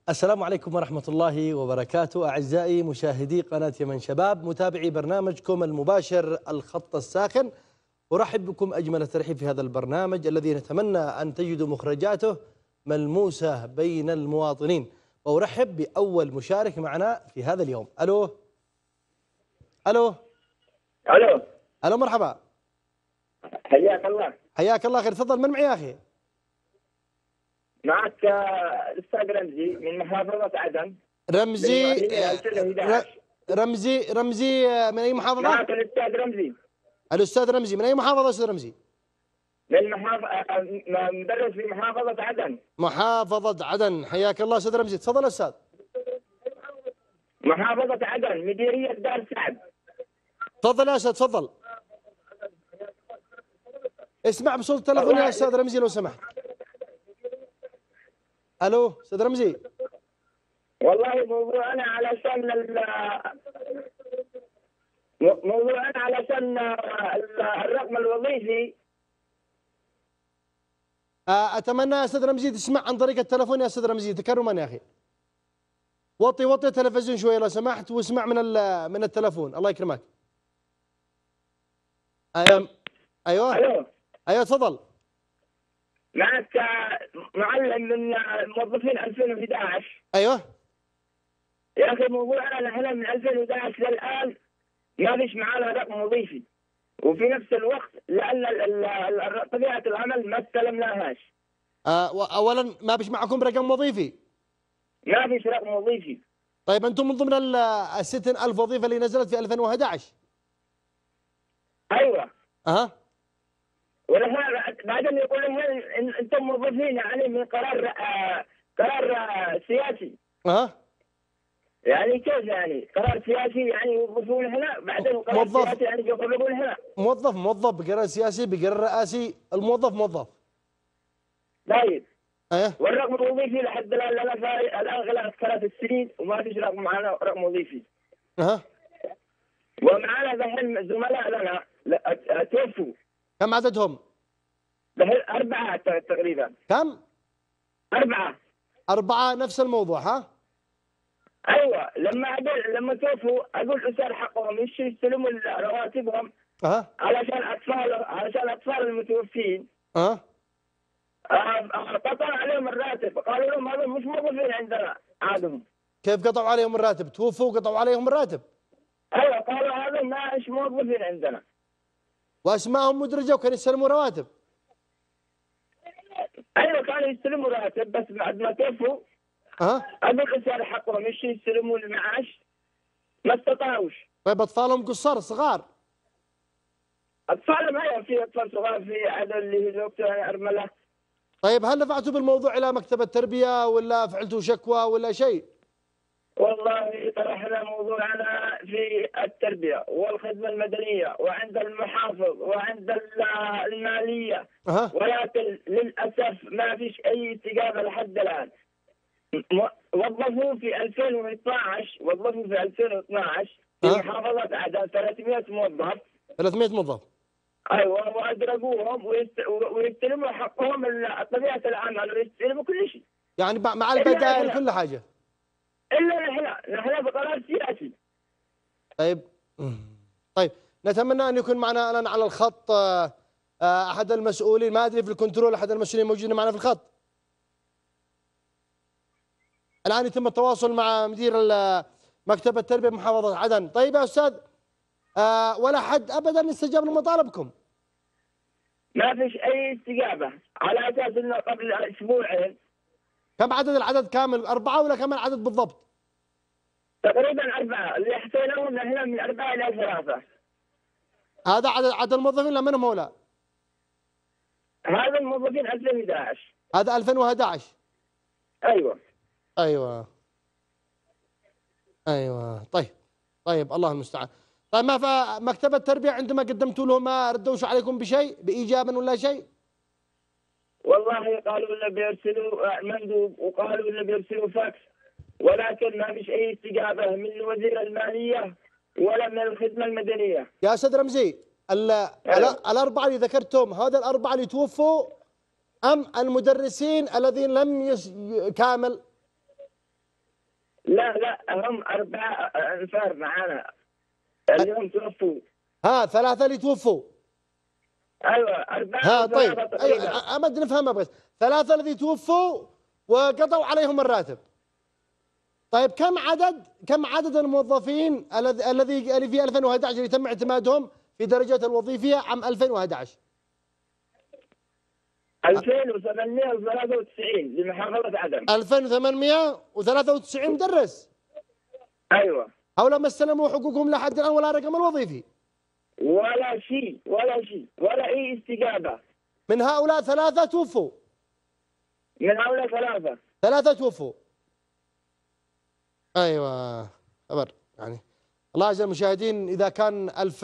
السلام عليكم ورحمة الله وبركاته. أعزائي مشاهدي قناة يمن شباب، متابعي برنامجكم المباشر الخط الساخن، أرحب بكم أجمل الترحيب في هذا البرنامج الذي نتمنى أن تجدوا مخرجاته ملموسة بين المواطنين. وأرحب بأول مشارك معنا في هذا اليوم. ألو ألو الو ألو، مرحبا، حياك الله. حياك الله. خير، تفضل. من معي يا أخي؟ معك الاستاذ رمزي من محافظة عدن. رمزي للمواليد 2011. رمزي من أي محافظة؟ معك الاستاذ رمزي. الأستاذ رمزي من أي محافظة أستاذ رمزي؟ من مدرس في محافظة عدن. محافظة عدن، حياك الله أستاذ رمزي. تفضل أستاذ. محافظة عدن، مديرية دار سعد. تفضل يا أستاذ، تفضل. اسمع بصوت التلفون يا أستاذ رمزي لو سمحت. ألو أستاذ رمزي. والله موضوعنا علشان الرقم الوظيفي. أتمنى يا أستاذ رمزي تسمع عن طريق التلفون يا أستاذ رمزي تكرما يا أخي. وطي التلفزيون شوية لو سمحت واسمع من التلفون، الله يكرمك. أيوه الو أيوه تفضل. معك معلم من موظفين 2011. أيوه يا اخي موضوعنا نحن من 2011 للان ما فيش معانا رقم وظيفي، وفي نفس الوقت لان طبيعه العمل ما استلمناهاش. أولا ما بيش معكم رقم وظيفي؟ ما فيش رقم وظيفي. طيب أنتم من ضمن ال 60,000 وظيفة اللي نزلت في 2011؟ ايوه. أها. ونحن بعدين يقول انتم موظفين يعني من قرار سياسي. أها. يعني كيف يعني قرار سياسي يعني يوظفون هنا، بعدين قرار سياسي يعني يقربون هنا. موظف بقرار سياسي بقرار رئاسي، الموظف موظف. طيب. ايه. والرقم الوظيفي لحد الان الان غلقت 3 سنين وما فيش معنا رقم وظيفي. اها. ومعنا دحين زملاء لنا توفوا. كم عددهم؟ دحين 4 تقريبا. كم؟ 4. 4 نفس الموضوع ها؟ ايوه. لما توفوا اقول اسال حقهم يستلموا رواتبهم. اها. علشان اطفال المتوفين. اها. قطع عليهم الراتب، قالوا لهم هذا مش موظفين عندنا عادهم. كيف قطعوا عليهم الراتب؟ توفوا وقطعوا عليهم الراتب؟ ايوه قالوا هذا مش موظفين عندنا. واسمائهم مدرجه وكانوا يستلموا رواتب؟ ايوه كانوا يستلموا راتب، بس بعد ما توفوا اقول اسال حقهم يستلموا المعاش ما استطاعوش. طيب اطفالهم قصار صغار؟ اطفال ما في اطفال صغار، في عدد اللي هي زوجته ارمله. طيب هل دفعتوا بالموضوع الى مكتب التربيه ولا فعلتوا شكوى ولا شيء؟ والله طرحنا موضوعنا في التربيه والخدمه المدنيه وعند المحافظ وعند الماليه. ولكن للاسف ما فيش اي استجابه لحد الان. وظفوا في 2012 في محافظه عدن 300 موظف. 300 موظف. ايوه. وادرجوهم ويستلموا حقهم طبيعه العمل ويستلموا كل شيء. يعني مع البدائل كل حاجه. الا نحن بقرار سياسي. طيب نتمنى ان يكون معنا الان على الخط احد المسؤولين، ما ادري في الكنترول احد المسؤولين موجودين معنا في الخط. الان يتم التواصل مع مدير مكتب التربيه بمحافظه عدن. طيب يا استاذ، ولا حد ابدا استجاب لمطالبكم؟ ما فيش اي استجابه، على اساس انه قبل اسبوعين. كم العدد كامل؟ 4 ولا كم العدد بالضبط؟ تقريبا 4 اللي حسيناهم نحن من 4 إلى 3. هذا عدد الموظفين ولا منهم هؤلاء؟ هذا الموظفين 2011. هذا 2011. ايوه. طيب الله المستعان. طيب ما مكتب التربيه عندما قدمتوا له ما ردوش عليكم بشيء بايجاب ولا شيء؟ والله قالوا لنا بيرسلوا مندوب وقالوا لنا بيرسلوا فاكس، ولكن ما فيش اي استجابه من وزير الماليه ولا من الخدمه المدنيه. يا استاذ رمزي، الاربعه اللي ذكرتهم هذا الاربعه اللي توفوا ام المدرسين الذين لم كامل؟ لا هم 4 أنفار معنا اليوم توفوا. 3 اللي توفوا. أيوة 4 طيب و3 تقريبا. أمد نفهمها بس. 3 الذي توفوا وقضوا عليهم الراتب. طيب كم عدد الموظفين الذي في 2011 اللي تم اعتمادهم في درجات الوظيفية عام 2011؟ 2893 لمحافظة عدن. 2893 مدرس. أيوة. هؤلاء ما استلموا حقوقهم لحد الآن ولا رقم الوظيفي. ولا شيء ولا أي استجابة. من هؤلاء 3 توفوا. من هؤلاء 3 توفوا. ايوه خبر يعني. الله اعزائي المشاهدين، اذا كان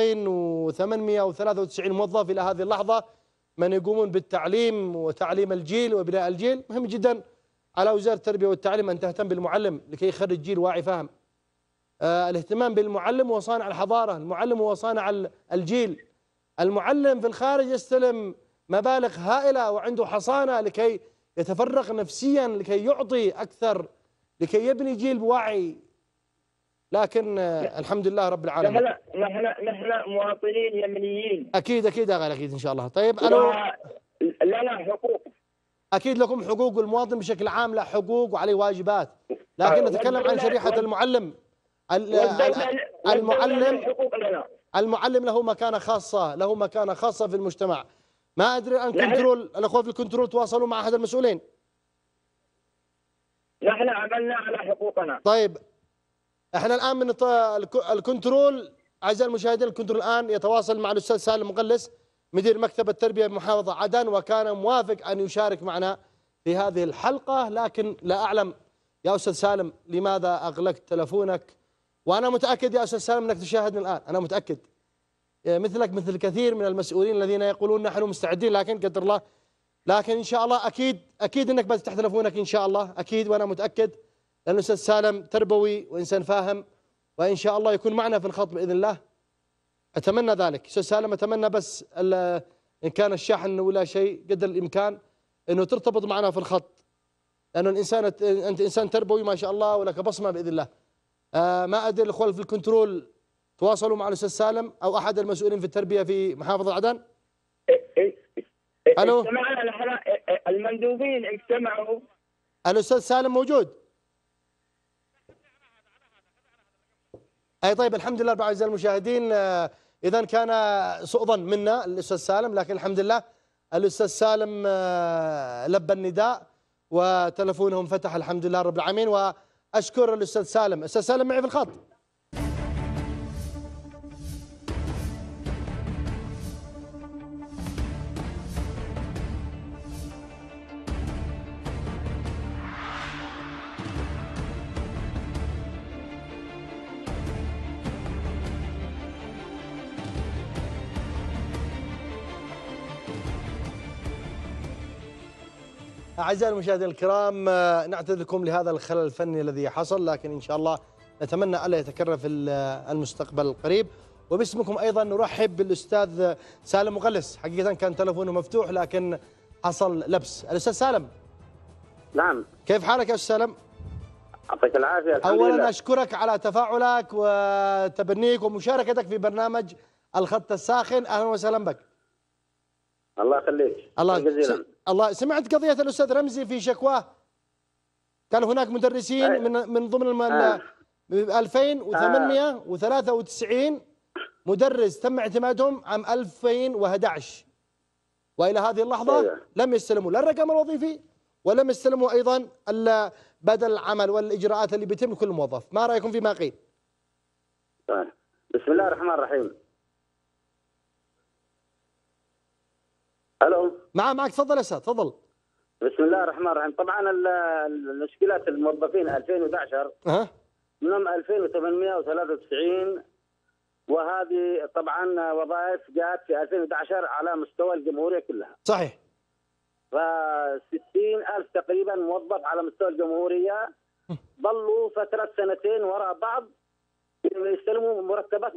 2893 موظف الى هذه اللحظه من يقومون بالتعليم وتعليم الجيل وبناء الجيل، مهم جدا على وزاره التربيه والتعليم ان تهتم بالمعلم لكي يخرج جيل واعي فاهم. الاهتمام بالمعلم هو صانع الحضاره، المعلم هو صانع الجيل. المعلم في الخارج يستلم مبالغ هائله وعنده حصانه لكي يتفرغ نفسيا، لكي يعطي اكثر، لكي يبني جيل بوعي. لكن الحمد لله رب العالمين. نحن مواطنين يمنيين. اكيد يا غالي، اكيد ان شاء الله. طيب الو. لنا حقوق. اكيد لكم حقوق، والمواطن بشكل عام له حقوق وعليه واجبات، لكن نتكلم عن شريحه المعلم. المعلم له مكانه خاصه في المجتمع. ما ادري ان كنترول الاخوه في الكنترول تواصلوا مع احد المسؤولين. نحن عملنا على حقوقنا. طيب احنا الان من الكنترول، اعزائي المشاهدين، الكنترول الان يتواصل مع الاستاذ سالم مغلس مدير مكتب التربيه بمحافظه عدن، وكان موافق ان يشارك معنا في هذه الحلقه، لكن لا اعلم يا استاذ سالم لماذا اغلقت تلفونك. وانا متاكد يا استاذ سالم انك تشاهدني الان، انا متاكد مثلك مثل كثير من المسؤولين الذين يقولون نحن مستعدين، لكن قدر الله. لكن ان شاء الله اكيد انك بتفتح تلفونك ان شاء الله، اكيد، وانا متاكد لان الاستاذ سالم تربوي وانسان فاهم، وان شاء الله يكون معنا في الخط باذن الله. اتمنى ذلك استاذ سالم، اتمنى بس ان كان الشاحن ولا شيء قدر الامكان انه ترتبط معنا في الخط، لانه انت انسان تربوي ما شاء الله ولك بصمه باذن الله. ما ادري الاخوه في الكنترول تواصلوا مع الاستاذ سالم او احد المسؤولين في التربيه في محافظه عدن؟ الو. اجتمعنا نحن المندوبين اجتمعوا. الاستاذ سالم موجود؟ اي طيب الحمد لله. اعزائي المشاهدين، اذا كان سوء ظن منا الاستاذ سالم، لكن الحمد لله الاستاذ سالم لبى النداء وتلفونهم فتح الحمد لله رب العالمين، واشكر الاستاذ سالم. استاذ سالم معي في الخط. أعزائي المشاهدين الكرام، نعتذر لكم لهذا الخلل الفني الذي حصل، لكن إن شاء الله نتمنى ألا يتكرر في المستقبل القريب. وباسمكم أيضا نرحب بالأستاذ سالم مغلس. حقيقة كان تلفونه مفتوح لكن حصل لبس. الأستاذ سالم. نعم. كيف حالك يا أستاذ سالم؟ يعطيك العافية. الحمد لله. أولا أشكرك على تفاعلك وتبنيك ومشاركتك في برنامج الخط الساخن. أهلا وسهلا بك. الله يخليك. الله. سمعت قضية الأستاذ رمزي في شكواه؟ كان هناك مدرسين من ضمن 2893 مدرس تم اعتمادهم عام 2011 وإلى هذه اللحظة لم يستلموا لا الرقم الوظيفي ولم يستلموا أيضا بدل العمل والإجراءات اللي بيتم لكل موظف. ما رأيكم فيما قيل؟ بسم الله الرحمن الرحيم. الو. معك تفضل يا استاذ تفضل. بسم الله الرحمن الرحيم. طبعا المشكلات الموظفين 2011 منهم 2893، وهذه طبعا وظائف جاءت في 2011 على مستوى الجمهورية كلها. صحيح. ف60,000 تقريبا موظف على مستوى الجمهورية ظلوا فترة 2 وراء بعض يستلموا مرتبات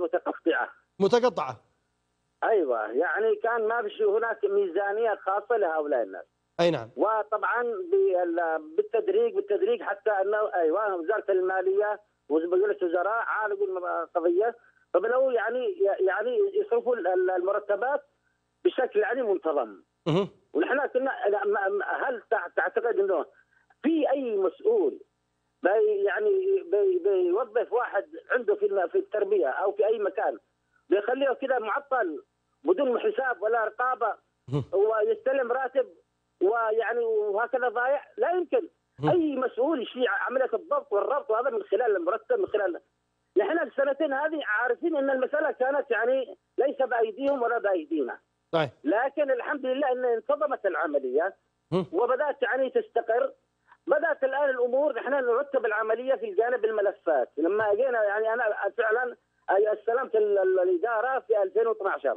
متقطعة. ايوه، يعني كان ما فيش هناك ميزانيه خاصه لهؤلاء الناس. اي نعم. وطبعا بالتدريج حتى انه ايوه وزاره الماليه ومجلس الوزراء عالجوا القضيه، فبداوا يعني يصرفوا المرتبات بشكل يعني منتظم. ونحن كنا هل تعتقد انه في اي مسؤول بيوظف واحد عنده في التربيه او في اي مكان بيخليه كده معطل بدون حساب ولا رقابه ويستلم راتب وهكذا ضايع؟ لا يمكن. اي مسؤول يشيع عمليه الضبط والربط، وهذا من خلال المرتب، من خلال نحن السنتين هذه عارفين ان المساله كانت ليس بايديهم ولا بايدينا. طيب. لكن الحمد لله ان انتظمت العمليه وبدات تستقر. بدات الان الامور نحن نرتب العمليه في جانب الملفات. لما جينا انا فعلا استلمت الاداره في 2012.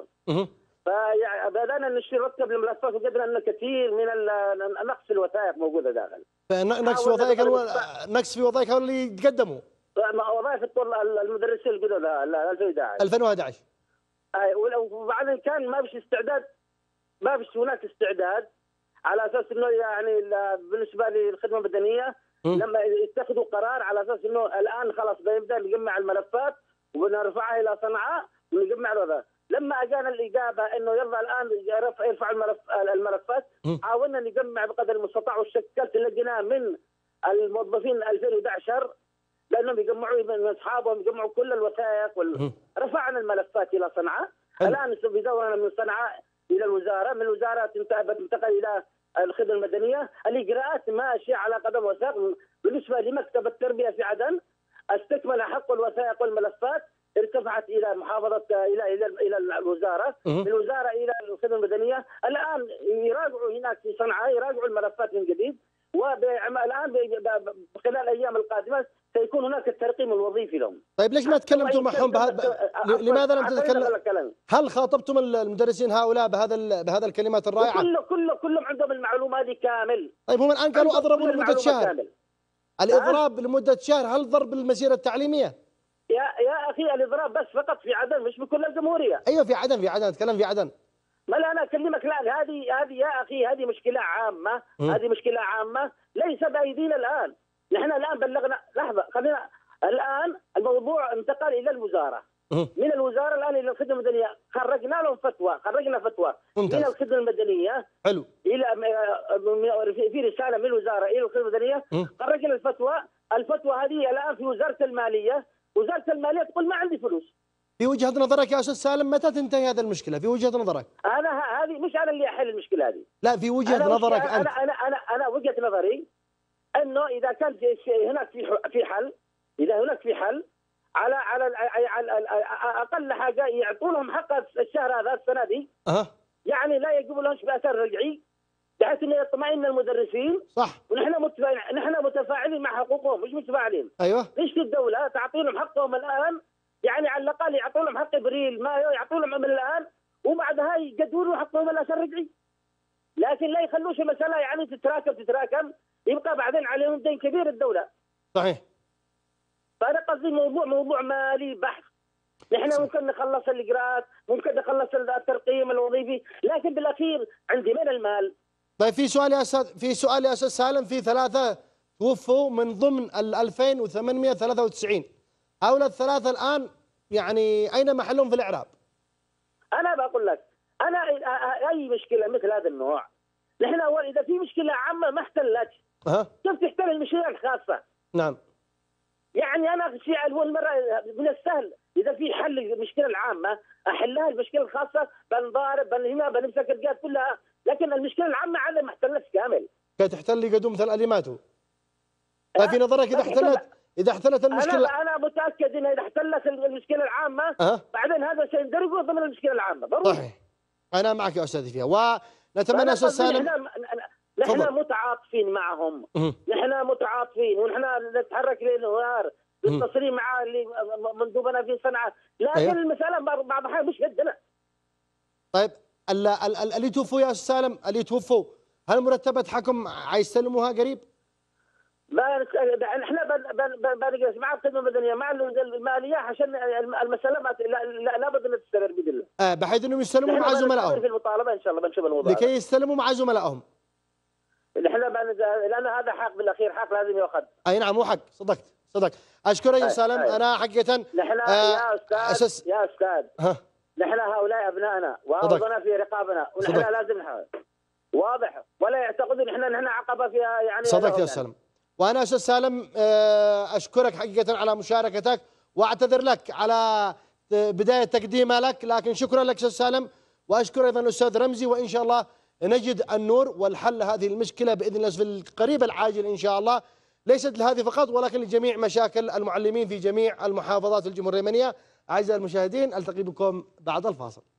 فبدانا نرتب الملفات وجدنا ان كثير من نقص الوثائق موجوده داخل. نقص وثائق نقص في وظائف اللي يتقدموا وظائف المدرسين الجدد 2011. وبعدين كان ما فيش استعداد، ما فيش هناك استعداد على اساس انه بالنسبه للخدمه المدنيه لما يتخذوا قرار على اساس انه الان خلاص بنبدا نجمع الملفات ونرفعها الى صنعاء ونجمع الوظائف. لما اجانا الاجابه انه يلا الان يرفع الملفات، حاولنا نجمع بقدر المستطاع وشكلت لجنه من الموظفين 2011 لانهم يجمعوا من اصحابهم يجمعوا كل الوثائق رفعنا الملفات الى صنعاء. الان في دورنا من صنعاء الى الوزاره، من الوزاره تنتقل الى الخدمه المدنيه. الاجراءات ماشيه على قدم وساق. بالنسبه لمكتب التربيه في عدن استكمل حق الوثائق والملفات، ارتفعت الى محافظه الى الوزاره، من الوزاره الى الخدمه المدنيه. الان يراجعوا هناك في صنعاء يراجعوا الملفات من جديد، والان خلال الايام القادمه سيكون هناك الترقيم الوظيفي لهم. طيب ليش ما تكلمتوا معهم لماذا لم تتكلم؟ هل خاطبتم المدرسين هؤلاء بهذا الكلمات الرائعه؟ كلهم عندهم المعلومه هذه كامل. طيب هم الان قالوا اضربوا لمده شهر. الاضراب لمده شهر هل ضرب المسيره التعليميه؟ يا اخي الاضراب بس فقط في عدن مش بكل الجمهوريه. ايوه في عدن اتكلم في عدن. ما لا انا اكلمك الان هذه يا اخي هذه مشكله عامه. هذه مشكله عامه ليس بايدينا الان. نحن الان بلغنا لحظه خلينا الان الموضوع انتقل الى الوزاره. من الوزاره الان الى الخدمه المدنيه خرجنا لهم فتوى. ممتاز. من الخدمه المدنيه حلو الى في رساله من الوزاره الى الخدمه المدنيه خرجنا الفتوى هذه الان في وزاره الماليه. وزاره الماليه تقول ما عندي فلوس. في وجهه نظرك يا استاذ سالم متى تنتهي هذه المشكله؟ في وجهه نظرك؟ هذه مش انا اللي احل المشكله هذه. لا في وجهه نظرك انت. انا وجهه نظري انه اذا كان هناك في حل، اذا هناك في حل على اقل حاجه يعطوا لهم حق الشهر هذا السنه دي. يعني لا يجيبوا لهمش باثر رجعي بحيث انه يطمئن المدرسين. صح. ونحن نحن متفاعلين مع حقوقهم مش متفاعلين. ايوه. ليش الدوله تعطي لهم حقهم الان؟ يعني على الاقل يعطوا لهم حق ابريل مايو يعطوا لهم من الان وبعدها يقدروا لهم حقهم الاثر رجعي. لكن لا يخلوش المساله تتراكم يبقى بعدين عليهم دين كبير الدوله. صحيح. فانا قصدي موضوع مالي بحث. نحن ممكن نخلص الاجراءات، ممكن نخلص الترقيم الوظيفي، لكن بالاخير عندي من المال. طيب في سؤال يا استاذ سالم. في 3 توفوا من ضمن 2893. هؤلاء الثلاثه الان يعني اين محلهم في الاعراب؟ انا بقول لك انا اي مشكله مثل هذا النوع نحن اذا في مشكله عامه ما احتلتش. كيف تحتل المشكله الخاصه؟ نعم. يعني انا شيء اول مره من السهل اذا في حل المشكله العامه احلها. المشكله الخاصه بنضارب هنا بنمسك الجهات كلها، لكن المشكله العامه عادة ما احتلتش كامل. كي تحتل قدوم مثل اليماته. طيب في نظرك اذا احتلت المشكله انا متاكد ان اذا احتلت المشكله العامه بعدين هذا سيندرج ضمن المشكله العامه ضروري. صحيح. انا معك يا استاذي فيها. ونتمنى استاذ سالم نحن متعاطفين معهم. نحن متعاطفين ونحن نتحرك ليل نهار بالتصريح مع اللي مندوبنا في صنعاء، لكن المساله بعض الاحيان مش قدنا. طيب اللي توفوا يا استاذ سالم اللي توفوا هل مرتبات حكم حيستلموها قريب؟ احنا بنجلس مع الخدمه المدنيه مع الماليه عشان المساله لابد ان تستمر باذن الله. بحيث انهم يستلموا مع زملائهم. في المطالبه ان شاء الله بنشوف الموضوع لكي يستلموا مع زملائهم. نحن لان هذا حق بالاخير، حق لازم يؤخذ. اي نعم، مو حق، صدقت. اشكرك يا سالم. انا حقيقه نحن يا استاذ نحن هؤلاء ابنائنا وارضنا في رقابنا، ونحن لازم نحاول واضح، ولا يعتقدوا نحن عقبه فيها يعني. صدقت يا سالم. وانا استاذ سالم اشكرك حقيقه على مشاركتك، واعتذر لك على بدايه تقديمها لك، لكن شكرا لك استاذ سالم، واشكر ايضا الاستاذ رمزي، وان شاء الله نجد النور والحل هذه المشكله باذن الله في القريب العاجل ان شاء الله، ليست لهذه فقط ولكن لجميع مشاكل المعلمين في جميع المحافظات الجمهوريه اليمنيه. اعزائي المشاهدين، التقي بكم بعد الفاصل.